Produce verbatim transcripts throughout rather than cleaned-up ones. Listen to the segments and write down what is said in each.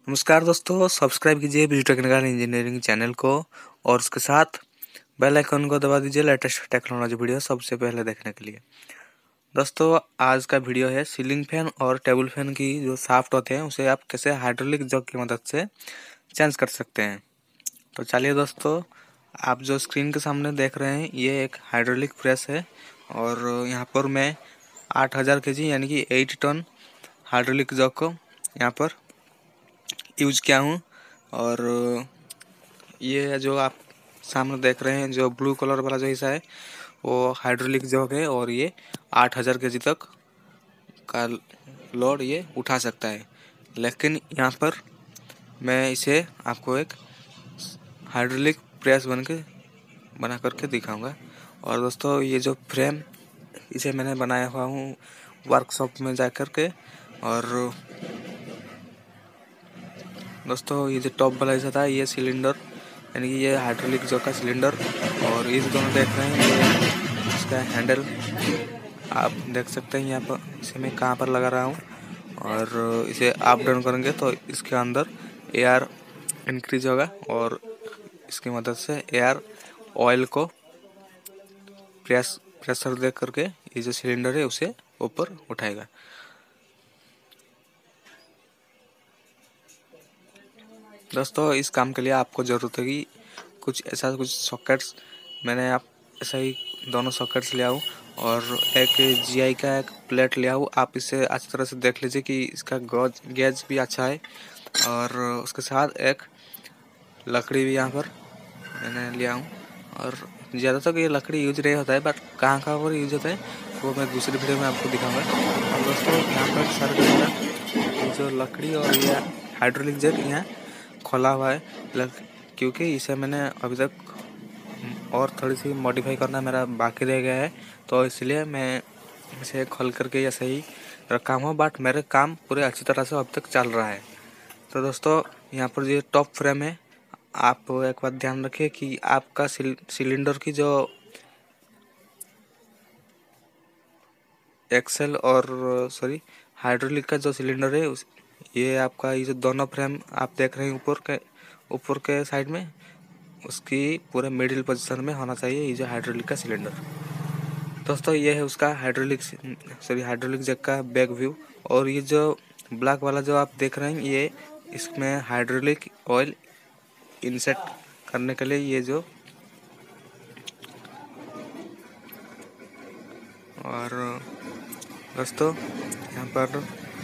नमस्कार दोस्तों, सब्सक्राइब कीजिए बिजली टेक्निकल इंजीनियरिंग चैनल को और उसके साथ बेल आइकन को दबा दीजिए लेटेस्ट टेक्नोलॉजी वीडियो सबसे पहले देखने के लिए। दोस्तों, आज का वीडियो है सीलिंग फैन और टेबल फैन की जो शाफ्ट होते हैं उसे आप कैसे हाइड्रोलिक जग की मदद से चेंज कर सकते हैं। तो चलिए दोस्तों, आप जो स्क्रीन के सामने देख रहे हैं ये एक हाइड्रोलिक प्रेस है और यहाँ पर मैं आठ हज़ार के जी यानी कि एट टन हाइड्रोलिक जग को यहाँ पर यूज किया हूँ। और ये जो आप सामने देख रहे हैं जो ब्लू कलर वाला जो हिस्सा है वो हाइड्रोलिक जग है और ये आठ हज़ार के जी तक का लोड ये उठा सकता है। लेकिन यहाँ पर मैं इसे आपको एक हाइड्रोलिक प्रेस बन के बना करके दिखाऊंगा। और दोस्तों, ये जो फ्रेम इसे मैंने बनाया हुआ हूँ वर्कशॉप में जा कर के। और दोस्तों, ये जो टॉप वाला हिस्सा था ये सिलेंडर यानी कि ये हाइड्रोलिक जग का सिलेंडर और ये जो दोनों देख रहे हैं ये इसका हैंडल आप देख सकते हैं। यहाँ पर इसे मैं कहाँ पर लगा रहा हूँ और इसे अप डाउन करेंगे तो इसके अंदर एयर इंक्रीज होगा और इसकी मदद से एयर ऑयल को प्रेस प्रेशर दे करके ये जो सिलेंडर है उसे ऊपर उठाएगा। दोस्तों, इस काम के लिए आपको ज़रूरत होगी कुछ ऐसा कुछ सॉकेट्स। मैंने आप ऐसा ही दोनों सॉकेट्स ले आऊँ और एक जीआई का एक प्लेट ले आऊँ। आप इसे अच्छी तरह से देख लीजिए कि इसका गॉज गेज भी अच्छा है। और उसके साथ एक लकड़ी भी यहाँ पर मैंने लिया हूँ। और ज़्यादातर ये लकड़ी यूज नहीं होता है बट कहाँ कहाँ पर यूज होता है वो मैं दूसरी वीडियो में आपको दिखाऊंगा। और दोस्तों, यहाँ पर सारे के सारे जो लकड़ी और ये हाइड्रोलिक जग यहाँ खोला हुआ है लग क्योंकि इसे मैंने अभी तक और थोड़ी सी मॉडिफाई करना मेरा बाकी रह गया है, तो इसलिए मैं इसे खोल करके ऐसे ही रखा हूँ। बट मेरे काम पूरे अच्छी तरह से अब तक चल रहा है। तो दोस्तों, यहाँ पर जो टॉप फ्रेम है आप एक बात ध्यान रखिए कि आपका सिल, सिलेंडर की जो एक्सेल और सॉरी हाइड्रोलिक का जो सिलेंडर है उस ये आपका ये जो दोनों फ्रेम आप देख रहे हैं ऊपर के ऊपर के साइड में उसकी पूरे मिडिल पोजीशन में होना चाहिए ये जो हाइड्रोलिक का सिलेंडर। दोस्तों, ये है उसका हाइड्रोलिक सॉरी हाइड्रोलिक जग का बैक व्यू। और ये जो ब्लैक वाला जो आप देख रहे हैं ये इसमें हाइड्रोलिक ऑयल इंसेट करने के लिए ये जो और दोस्तों यहाँ पर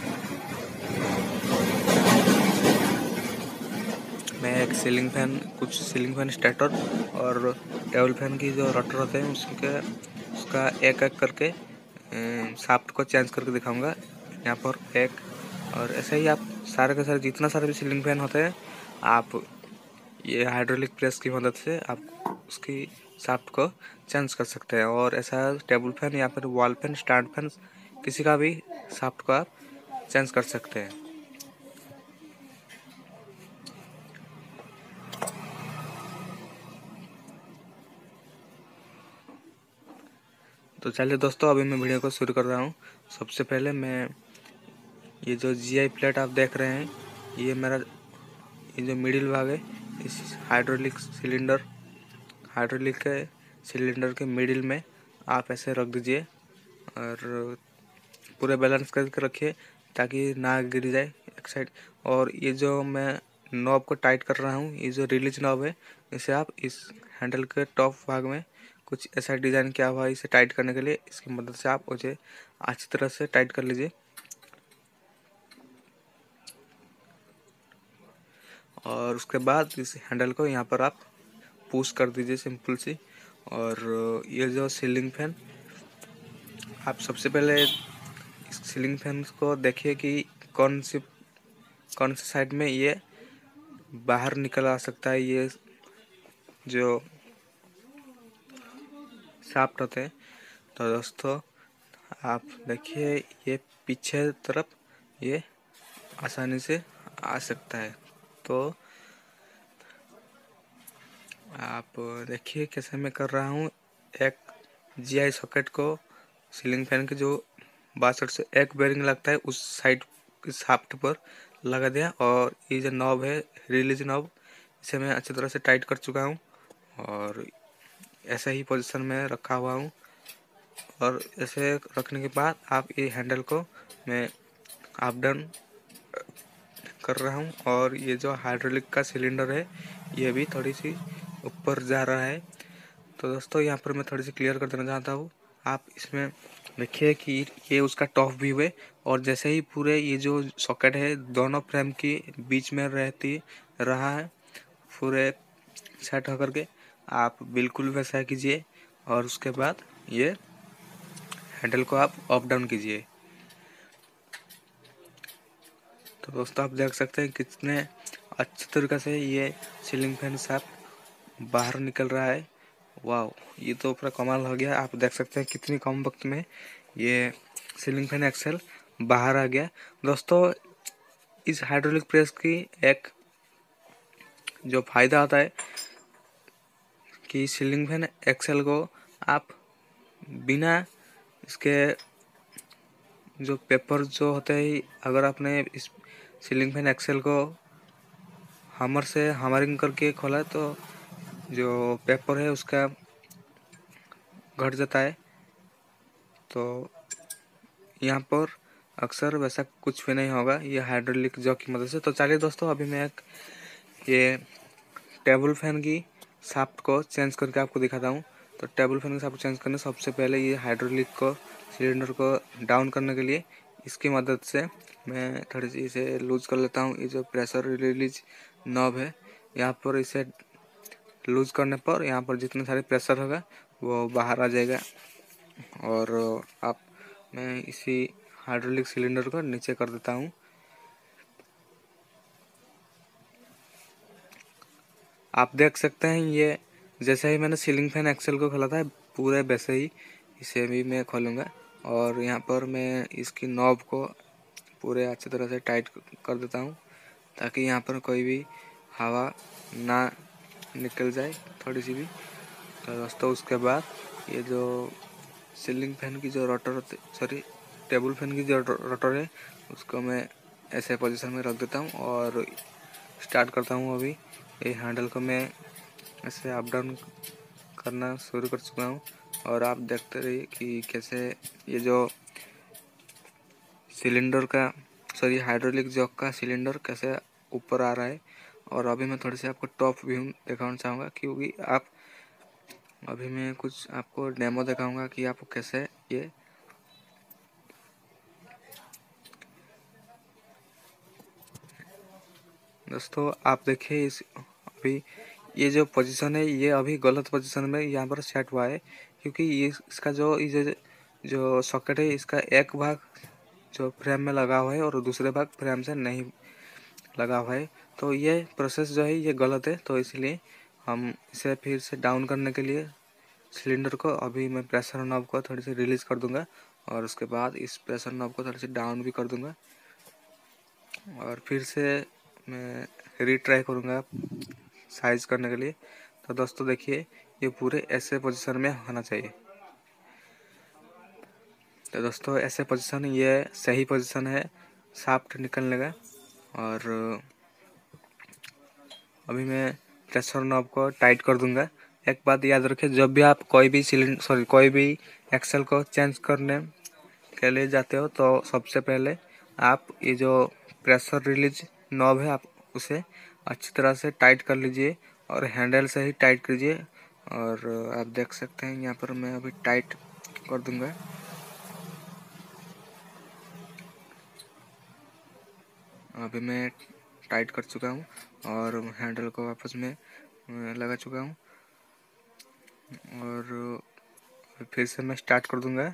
मैं एक सीलिंग फैन कुछ सीलिंग फैन स्टार्टर और टेबल फैन की जो रोटर होते हैं उसके उसका एक एक करके शाफ्ट को चेंज करके दिखाऊंगा यहाँ पर एक। और ऐसे ही आप सारे के सारे जितना सारे भी सीलिंग फैन होते हैं आप ये हाइड्रोलिक प्रेस की मदद से आप उसकी शाफ्ट को चेंज कर सकते हैं। और ऐसा टेबल फैन या फिर वॉल फैन स्टैंड फैन किसी का भी शाफ्ट को आप चेंज कर सकते हैं। तो चलिए दोस्तों, अभी मैं वीडियो को शुरू कर रहा हूँ। सबसे पहले मैं ये जो जीआई प्लेट आप देख रहे हैं ये मेरा ये जो मिडिल भाग है इस हाइड्रोलिक सिलेंडर हाइड्रोलिक के सिलेंडर के मिडिल में आप ऐसे रख दीजिए और पूरे बैलेंस करके रखिए ताकि ना गिर जाए एक साइड। और ये जो मैं नॉब को टाइट कर रहा हूँ ये जो रिलीज नॉब है इसे आप इस हैंडल के टॉप भाग में कुछ ऐसा डिज़ाइन किया हुआ है इसे टाइट करने के लिए। इसकी मदद से आप उसे अच्छी तरह से टाइट कर लीजिए। और उसके बाद इस हैंडल को यहाँ पर आप पुश कर दीजिए सिंपल सी। और ये जो सीलिंग फैन आप सबसे पहले इस सीलिंग फैन को देखिए कि कौन सी कौन सी साइड में ये बाहर निकल आ सकता है। ये जो शाफ्ट होते हैं तो दोस्तों आप देखिए ये पीछे तरफ ये आसानी से आ सकता है। तो आप देखिए कैसे मैं कर रहा हूँ। एक जीआई सॉकेट को सीलिंग फैन के जो बासठ से एक बेरिंग लगता है उस साइड इस शाफ्ट पर लगा दिया और ये जो नॉब है रिलीज नॉब, इसे मैं अच्छी तरह से टाइट कर चुका हूँ और ऐसे ही पोजीशन में रखा हुआ हूँ। और ऐसे रखने के बाद आप ये हैंडल को मैं अप डाउन कर रहा हूँ और ये जो हाइड्रोलिक का सिलेंडर है ये भी थोड़ी सी ऊपर जा रहा है। तो दोस्तों यहाँ पर मैं थोड़ी सी क्लियर कर देना चाहता हूँ। आप इसमें देखिए कि ये उसका टॉप व्यू है और जैसे ही पूरे ये जो सॉकेट है दोनों फ्रेम के बीच में रहती रहा है पूरे सेट होकर के, आप बिल्कुल वैसा कीजिए और उसके बाद ये हैंडल को आप अप डाउन कीजिए। तो दोस्तों आप देख सकते हैं कितने अच्छे तरीके से ये सीलिंग फैन शाफ्ट बाहर निकल रहा है। वाह, ये तो पूरा कमाल हो गया। आप देख सकते हैं कितनी कम वक्त में ये सीलिंग फैन एक्सेल बाहर आ गया। दोस्तों इस हाइड्रोलिक प्रेस की एक जो फायदा आता है कि सीलिंग फैन एक्सेल को आप बिना इसके जो पेपर जो होते हैं, अगर आपने इस सीलिंग फैन एक्सेल को हैमर से हैमरिंग करके खोला तो जो पेपर है उसका घट जाता है। तो यहाँ पर अक्सर वैसा कुछ भी नहीं होगा ये हाइड्रोलिक जॉक की मदद से। तो चलिए दोस्तों अभी मैं एक ये टेबल फैन की शाफ्ट को चेंज करके आपको दिखाता हूँ। तो टेबल फैन की शाफ्ट चेंज करने सबसे पहले ये हाइड्रोलिक को सिलेंडर को डाउन करने के लिए इसकी मदद से मैं थोड़ी सी इसे लूज कर लेता हूँ। ये जो प्रेशर रिलीज नॉब है यहाँ पर इसे लूज करने पर यहाँ पर जितने सारे प्रेशर होगा वो बाहर आ जाएगा और आप मैं इसी हाइड्रोलिक सिलेंडर को नीचे कर देता हूँ। आप देख सकते हैं ये जैसे ही मैंने सीलिंग फैन एक्सेल को खोला था पूरे वैसे ही इसे भी मैं खोलूँगा और यहाँ पर मैं इसकी नॉब को पूरे अच्छी तरह से टाइट कर देता हूँ ताकि यहाँ पर कोई भी हवा ना निकल जाए थोड़ी सी भी। तो दोस्तों उसके बाद ये जो सीलिंग फैन की जो रोटर सॉरी टेबल फैन की जो रोटर है उसको मैं ऐसे पोजीशन में रख देता हूँ और स्टार्ट करता हूँ। अभी ये हैंडल को मैं ऐसे अप डाउन करना शुरू कर चुका हूँ और आप देखते रहिए कि कैसे ये जो सिलेंडर का सॉरी हाइड्रोलिक जॉक का सिलेंडर कैसे ऊपर आ रहा है। और अभी मैं थोड़ी सी आपको टॉप व्यू दिखाना चाहूँगा क्योंकि आप अभी मैं कुछ आपको डेमो दिखाऊंगा कि आपको कैसे ये दोस्तों आप देखिए इस अभी ये जो पोजीशन है ये अभी गलत पोजीशन में यहाँ पर सेट हुआ है क्योंकि ये इसका जो ये जो, जो सॉकेट है इसका एक भाग जो फ्रेम में लगा हुआ है और दूसरे भाग फ्रेम से नहीं लगा हुआ है। तो ये प्रोसेस जो है ये गलत है। तो इसलिए हम इसे फिर से डाउन करने के लिए सिलेंडर को अभी मैं प्रेशर नॉब को थोड़ी सी रिलीज कर दूंगा और उसके बाद इस प्रेशर नॉब को थोड़ी सी डाउन भी कर दूंगा और फिर से मैं रीट्राई करूँगा साइज करने के लिए। तो दोस्तों देखिए ये पूरे ऐसे पोजीशन में होना चाहिए। तो दोस्तों ऐसे पोजीशन ये सही पोजीशन है शाफ्ट निकलने का। और अभी मैं प्रेशर नॉब को टाइट कर दूंगा। एक बात याद रखें, जब भी आप कोई भी सिलेंडर सॉरी कोई भी एक्सेल को चेंज करने के लिए जाते हो तो सबसे पहले आप ये जो प्रेशर रिलीज नॉब है आप उसे अच्छी तरह से टाइट कर लीजिए और हैंडल से ही टाइट कीजिए। और आप देख सकते हैं यहाँ पर मैं अभी टाइट कर दूंगा। अभी मैं टाइट कर चुका हूँ और हैंडल को वापस में लगा चुका हूँ और फिर से मैं स्टार्ट कर दूंगा।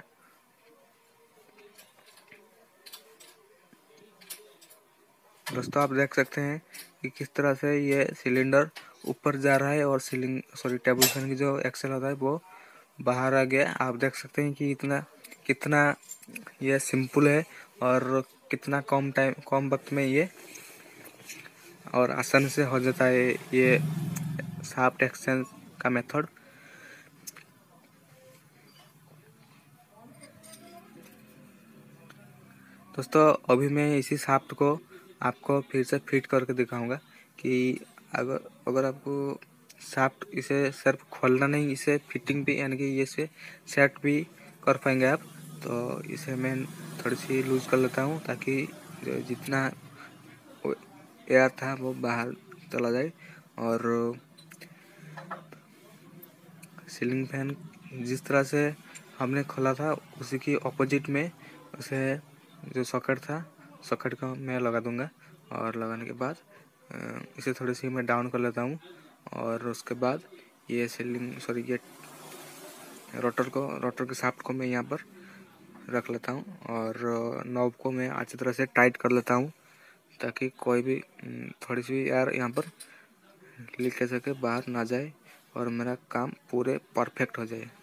दोस्तों आप देख सकते हैं कि किस तरह से ये सिलेंडर ऊपर जा रहा है और सीलिंग सॉरी टेबल फैन की जो एक्सेल होता है वो बाहर आ गया। आप देख सकते हैं कि इतना कितना ये सिंपल है और कितना कम टाइम कम वक्त में ये और आसानी से हो जाता है ये शाफ्ट एक्सचेंज का मेथड। दोस्तों अभी मैं इसी शाफ्ट को आपको फिर से फिट करके दिखाऊंगा कि अगर अगर आपको शाफ्ट इसे सिर्फ खोलना नहीं, इसे फिटिंग भी यानी कि ये से सेट भी कर पाएंगे आप। तो इसे मैं थोड़ी सी लूज़ कर लेता हूँ ताकि जितना एयर था वो बाहर चला जाए। और सीलिंग फैन जिस तरह से हमने खोला था उसी की ऑपोजिट में उसे जो सॉकेट था सॉकेट को मैं लगा दूंगा। और लगाने के बाद इसे थोड़ी सी मैं डाउन कर लेता हूँ। और उसके बाद ये सीलिंग सॉरी ये रोटर को रोटर के शाफ्ट को मैं यहाँ पर रख लेता हूँ और नॉब को मैं अच्छी तरह से टाइट कर लेता हूँ ताकि कोई भी थोड़ी सी एयर यहाँ पर लीकेज होकर बाहर ना जाए और मेरा काम पूरे परफेक्ट हो जाए।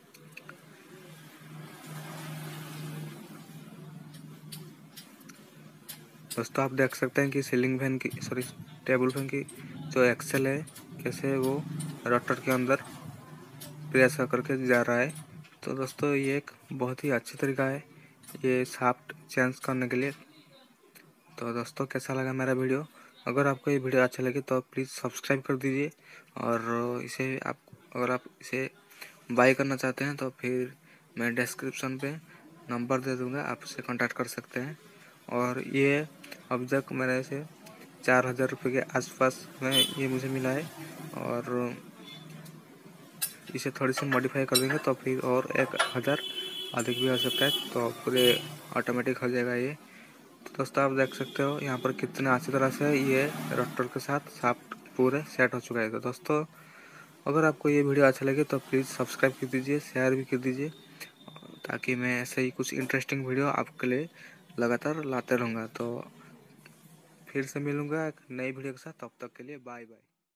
दोस्तों आप देख सकते हैं कि सीलिंग फैन की सॉरी टेबल फैन की जो एक्सेल है कैसे वो रोटर के अंदर प्रेस करके जा रहा है। तो दोस्तों ये एक बहुत ही अच्छी तरीका है ये शाफ्ट चेंज करने के लिए। तो दोस्तों कैसा लगा मेरा वीडियो? अगर आपको ये वीडियो अच्छा लगे तो प्लीज़ सब्सक्राइब कर दीजिए। और इसे आप अगर आप इसे बाय करना चाहते हैं तो फिर मैं डिस्क्रिप्शन पे नंबर दे दूँगा, आप उससे कांटेक्ट कर सकते हैं। और ये अब तक मेरे से चार हज़ार रुपये के आसपास में ये मुझे मिला है। और इसे थोड़ी सी मॉडिफाई कर देंगे तो फिर और एक हज़ार अधिक भी हो सकता है, तो पूरे ऑटोमेटिक हो जाएगा ये। तो दोस्तों आप देख सकते हो यहाँ पर कितने अच्छी तरह से ये रोटर के साथ शाफ्ट पूरे सेट हो चुका है। तो दोस्तों अगर आपको ये वीडियो अच्छा लगे तो प्लीज़ सब्सक्राइब कर दीजिए, शेयर भी कर दीजिए ताकि मैं ऐसे ही कुछ इंटरेस्टिंग वीडियो आपके लिए लगातार लाते रहूँगा। तो फिर से मिलूँगा एक नई वीडियो के साथ, तब तक के लिए बाय बाय।